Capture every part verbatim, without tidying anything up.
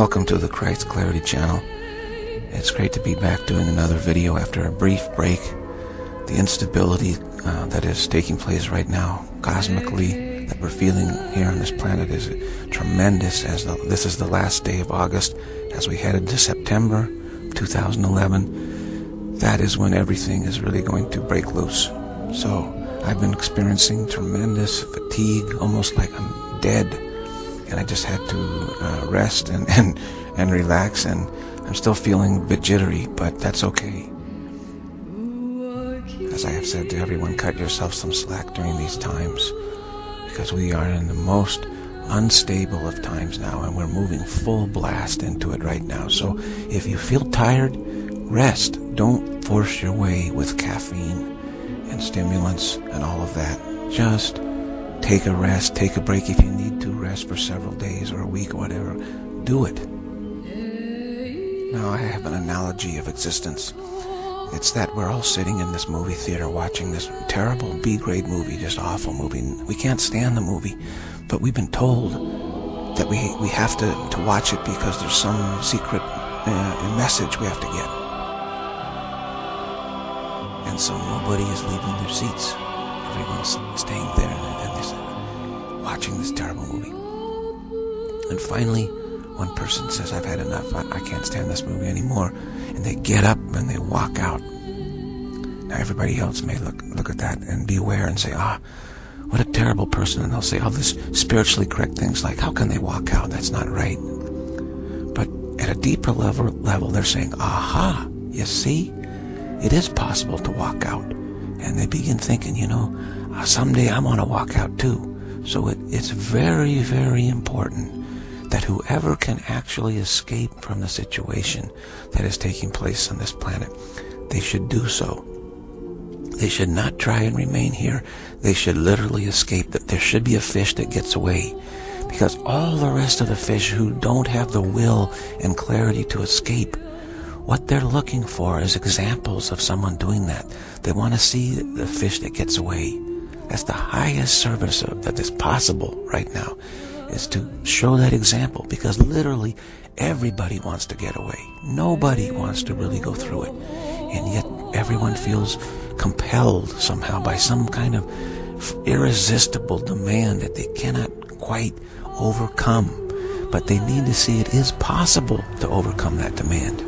Welcome to the Christ Clarity channel. It's great to be back doing another video after a brief break. The instability uh, that is taking place right now, cosmically, that we're feeling here on this planet is tremendous, as the, this is the last day of August. As we head into September two thousand eleven, that is when everything is really going to break loose. So I've been experiencing tremendous fatigue, almost like I'm dead. And I just had to uh, rest and, and, and relax, and I'm still feeling a bit jittery, but that's okay. As I have said to everyone, cut yourself some slack during these times, because we are in the most unstable of times now, and we're moving full blast into it right now. So if you feel tired, rest. Don't force your way with caffeine and stimulants and all of that. Just take a rest, take a break. If you need to rest for several days or a week or whatever, do it. Now I have an analogy of existence. It's that we're all sitting in this movie theater watching this terrible B-grade movie, just awful movie. We can't stand the movie, but we've been told that we, we have to, to watch it because there's some secret uh, message we have to get. And so nobody is leaving their seats. Everyone's staying there and they're watching this terrible movie. And finally, one person says, I've had enough. I, I can't stand this movie anymore. And they get up and they walk out. Now everybody else may look look at that and be aware and say, ah, what a terrible person. And they'll say all this spiritually correct things like, how can they walk out? That's not right. But at a deeper level, level they're saying, aha, you see, it is possible to walk out. And they begin thinking, you know, uh, someday I want to walk out too. So it, it's very, very important that whoever can actually escape from the situation that is taking place on this planet, they should do so. They should not try and remain here. They should literally escape. That there should be a fish that gets away. Because all the rest of the fish who don't have the will and clarity to escape, what they're looking for is examples of someone doing that. They want to see the fish that gets away. That's the highest service of, that is possible right now, is to show that example, because literally everybody wants to get away. Nobody wants to really go through it. And yet everyone feels compelled somehow by some kind of irresistible demand that they cannot quite overcome. But they need to see it is possible to overcome that demand.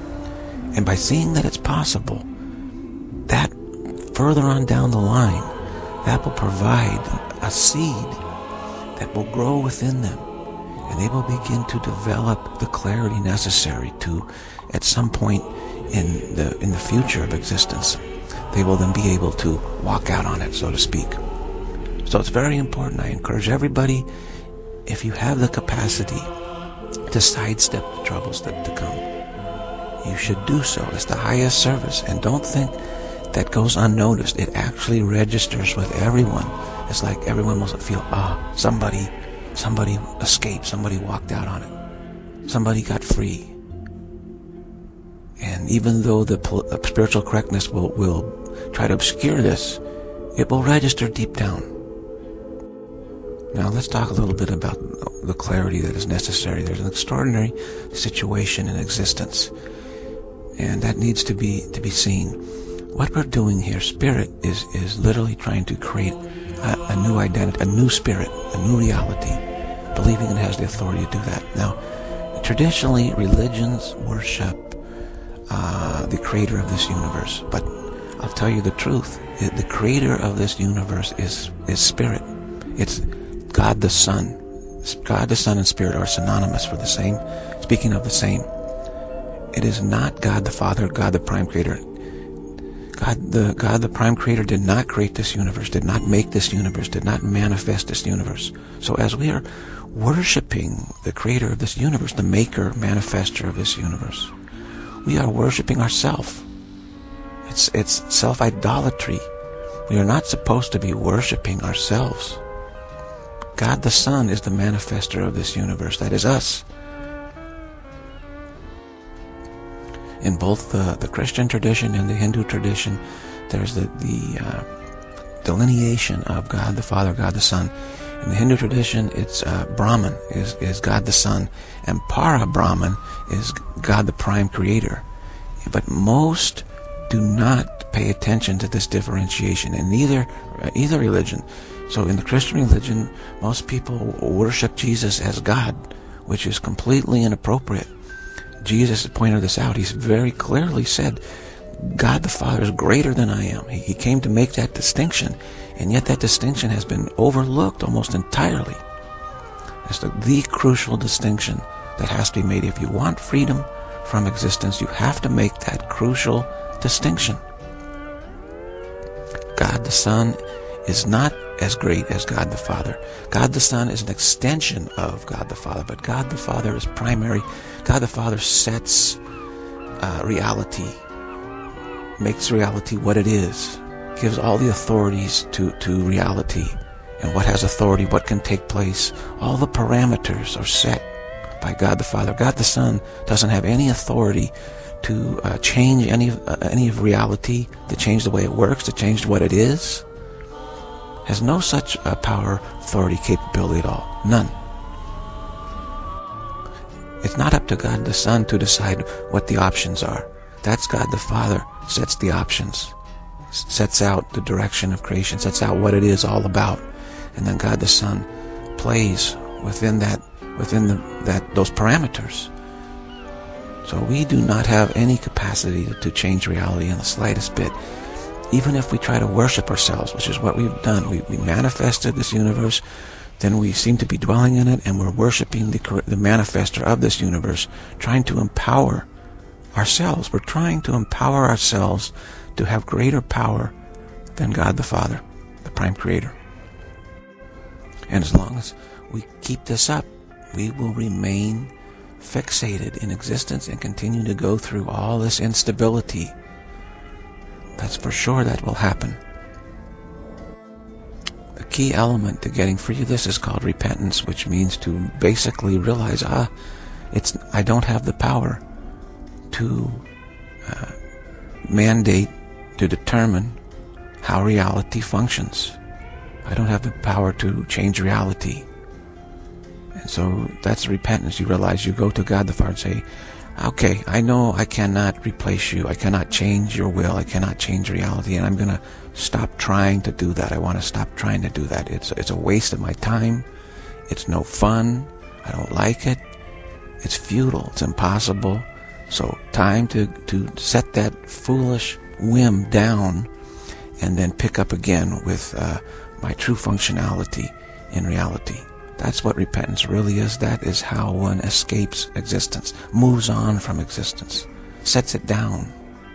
And by seeing that it's possible, that further on down the line, that will provide a seed that will grow within them, and they will begin to develop the clarity necessary to, at some point in the in the future of existence, they will then be able to walk out on it, so to speak. So it's very important. I encourage everybody, if you have the capacity to sidestep the troubles that to come, you should do so. It's the highest service, and don't think that goes unnoticed. It actually registers with everyone. It's like everyone must feel, ah, somebody, somebody escaped, somebody walked out on it, somebody got free. And even though the uh, spiritual correctness will, will try to obscure this, it will register deep down. Now let's talk a little bit about the clarity that is necessary. There's an extraordinary situation in existence, and that needs to be to be seen. What we're doing here, Spirit, is, is literally trying to create a, a new identity, a new spirit, a new reality, believing it has the authority to do that. Now, traditionally, religions worship uh, the creator of this universe, but I'll tell you the truth. The creator of this universe is, is Spirit. It's God the Son. God the Son and Spirit are synonymous for the same, speaking of the same. It is not God the Father, God the Prime Creator. God the, God the Prime Creator did not create this universe, did not make this universe, did not manifest this universe. So as we are worshiping the Creator of this universe, the Maker, Manifester of this universe, we are worshiping ourselves. It's, it's self-idolatry. We are not supposed to be worshiping ourselves. God the Son is the manifester of this universe. That is us. In both the, the Christian tradition and the Hindu tradition, there's the, the uh, delineation of God the Father, God the Son, In the Hindu tradition, it's uh, Brahman is, is God the Son, and Para Brahman is God the Prime Creator. But most do not pay attention to this differentiation in either, uh, either religion. So in the Christian religion, most people worship Jesus as God, which is completely inappropriate. Jesus pointed this out. He's very clearly said, God the Father is greater than I am. He, he came to make that distinction, and yet that distinction has been overlooked almost entirely. It's the, the crucial distinction that has to be made. If you want freedom from existence, you have to make that crucial distinction. God the Son is not as great as God the Father. God the Son is an extension of God the Father, but God the Father is primary. God the Father sets uh, reality, makes reality what it is, gives all the authorities to, to reality, and what has authority, what can take place. All the parameters are set by God the Father. God the Son doesn't have any authority to uh, change any, uh, any of reality, to change the way it works, to change what it is. Has no such uh, power, authority, capability at all. None. It's not up to God the Son to decide what the options are. That's God the Father sets the options, sets out the direction of creation, sets out what it is all about, and then God the Son plays within that, within the, that those parameters. So we do not have any capacity to, to change reality in the slightest bit. Even if we try to worship ourselves, which is what we've done, we, we manifested this universe, then we seem to be dwelling in it, and we're worshiping the, the manifester of this universe, trying to empower ourselves. We're trying to empower ourselves to have greater power than God the Father, the Prime Creator. And as long as we keep this up, we will remain fixated in existence and continue to go through all this instability. That's for sure that will happen. The key element to getting free of this is called repentance, which means to basically realize, ah, it's I don't have the power to uh, mandate, to determine how reality functions. I don't have the power to change reality. And so that's repentance. You realize, you go to God the Father and say, okay, I know I cannot replace you. I cannot change your will. I cannot change reality, and I'm going to stop trying to do that. I want to stop trying to do that. It's, it's a waste of my time. It's no fun. I don't like it. It's futile. It's impossible. So time to, to set that foolish whim down and then pick up again with uh, my true functionality in reality. That's what repentance really is. That is how one escapes existence, moves on from existence, sets it down.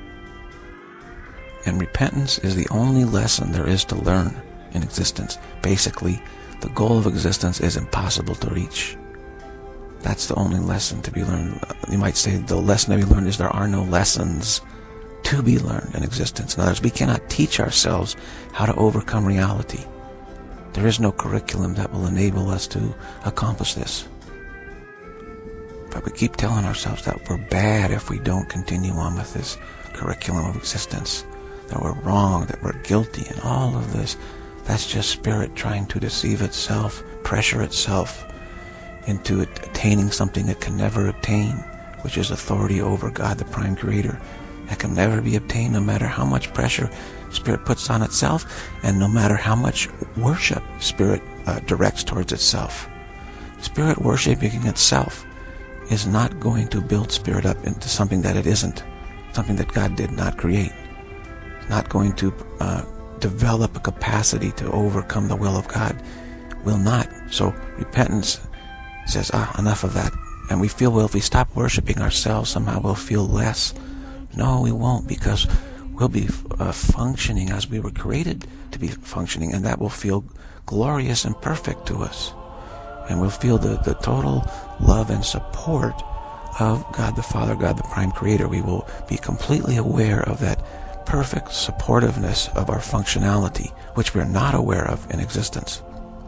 And repentance is the only lesson there is to learn in existence. Basically, the goal of existence is impossible to reach. That's the only lesson to be learned. You might say the lesson to be learned is there are no lessons to be learned in existence. In other words, we cannot teach ourselves how to overcome reality. There is no curriculum that will enable us to accomplish this. But we keep telling ourselves that we're bad if we don't continue on with this curriculum of existence, that we're wrong, that we're guilty, and all of this. That's just spirit trying to deceive itself, pressure itself into it attaining something it can never obtain, which is authority over God, the Prime Creator. That can never be obtained, no matter how much pressure spirit puts on itself, and no matter how much worship spirit uh, directs towards itself. Spirit worshiping itself is not going to build spirit up into something that it isn't, something that God did not create. It's not going to uh, develop a capacity to overcome the will of God. Will not. So repentance says, ah, enough of that. And we feel, well, if we stop worshiping ourselves, somehow we'll feel less. No, we won't, because we'll be uh, functioning as we were created to be functioning, and that will feel glorious and perfect to us. And we'll feel the, the total love and support of God the Father, God the Prime Creator. We will be completely aware of that perfect supportiveness of our functionality, which we're not aware of in existence.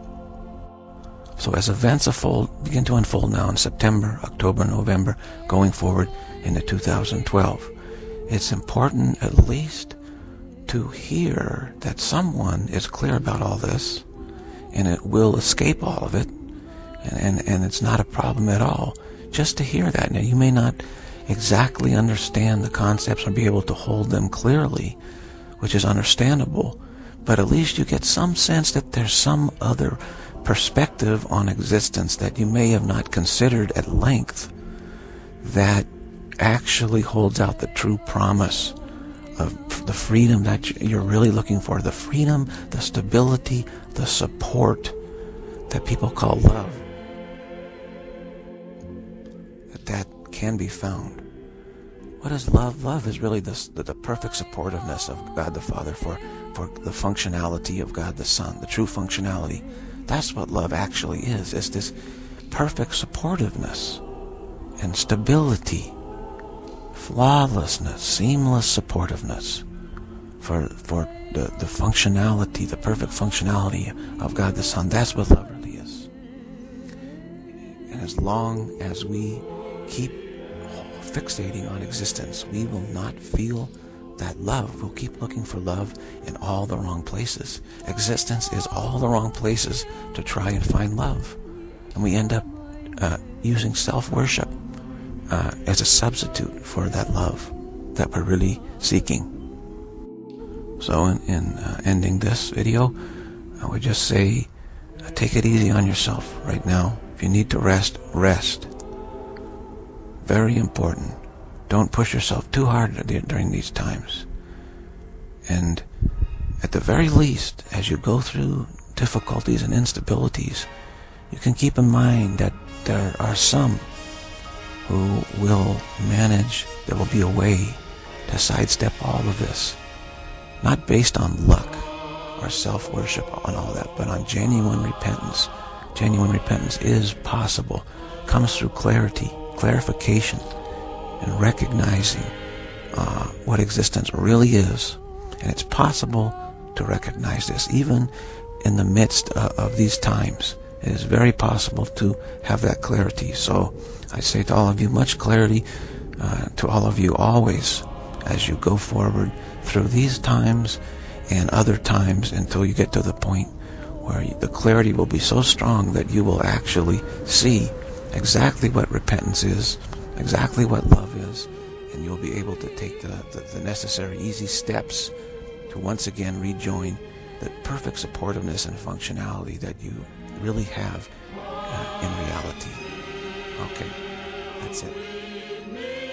So as events unfold, begin to unfold now in September, October, November, going forward into two thousand twelve, it's important at least to hear that someone is clear about all this, and it will escape all of it, and, and, and it's not a problem at all. Just to hear that. Now, you may not exactly understand the concepts or be able to hold them clearly, which is understandable, but at least you get some sense that there's some other perspective on existence that you may have not considered at length that actually holds out the true promise of the freedom that you're really looking for, the freedom, the stability, the support that people call love, that that can be found. What is love? Love is really the, the, the perfect supportiveness of God the Father for, for the functionality of God the Son, the true functionality. That's what love actually is. It's this perfect supportiveness and stability, flawlessness, seamless supportiveness for, for the, the functionality, the perfect functionality of God the Son. That's what love really is. And as long as we keep fixating on existence, we will not feel that love. We'll keep looking for love in all the wrong places. Existence is all the wrong places to try and find love. And we end up uh, using self-worship uh, as a substitute for that love that we're really seeking. So in, in uh, ending this video, I would just say, uh, take it easy on yourself right now. If you need to rest, rest. Very important. Don't push yourself too hard during these times. And at the very least, as you go through difficulties and instabilities, you can keep in mind that there are some who will manage, there will be a way to sidestep all of this. Not based on luck or self-worship and all that, but on genuine repentance. Genuine repentance is possible. Comes through clarity, clarification, and recognizing uh, what existence really is. And it's possible to recognize this even in the midst uh, of these times. It is very possible to have that clarity. So I say to all of you, much clarity uh, to all of you always as you go forward through these times and other times until you get to the point where the clarity will be so strong that you will actually see exactly what repentance is, exactly what love is, and you'll be able to take the, the, the necessary easy steps to once again rejoin the perfect supportiveness and functionality that you really have uh, in reality. Okay, that's it.